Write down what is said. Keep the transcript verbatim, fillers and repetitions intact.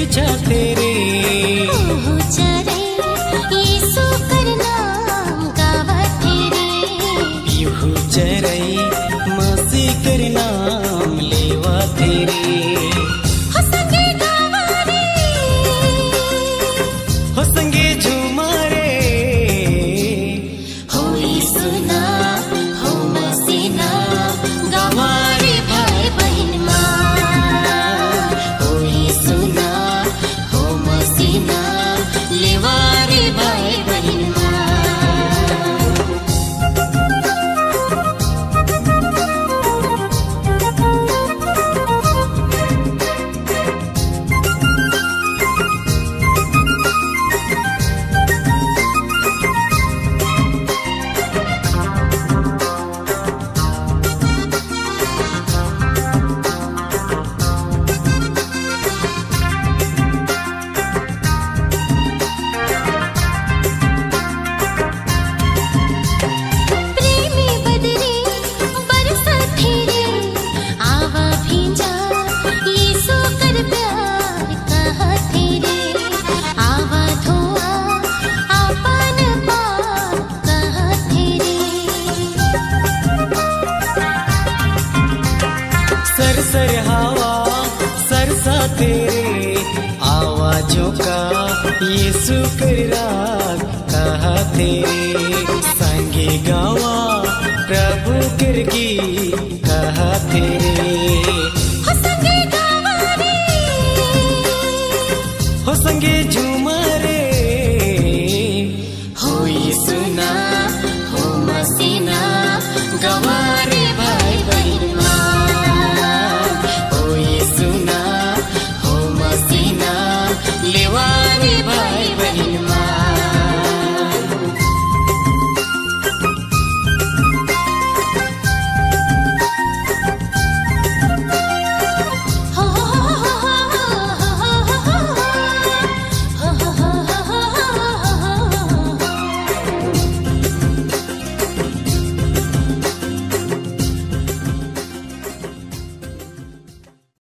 जा तेरे कुहू चरे यीशु कर नाम गावा तेरे यूहू चरई मसीह कर नाम लेवा तेरे हो संगे गावा रे हो संगे झूमा रे हो यीशु नाम हो मसीह नाम गावा रे भाई बहन मां हो यीशु नाम हो मसीह नाम लेवा रे भाई बहन मां प्रेमी बदले बरसा तेरे आवा भींजा यीशु कर प्यार कहा तेरे आवा धोआ आपन पाप कहा तेरे सर सर हवा सरसा तेरे आवाजों का यीशु कर राग कहा तेरे संगे गावा प्रभु कर गीत कहा तेरे